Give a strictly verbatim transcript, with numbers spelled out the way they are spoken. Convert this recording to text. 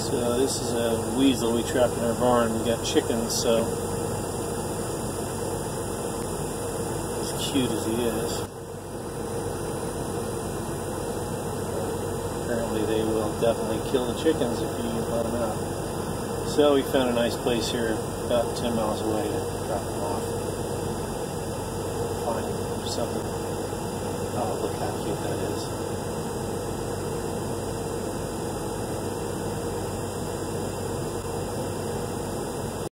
So this is a weasel we trapped in our barn. We got chickens, so as cute as he is. Apparently they will definitely kill the chickens if you let them out. So we found a nice place here about ten miles away to drop them off. Find something. Oh, look how cute that is.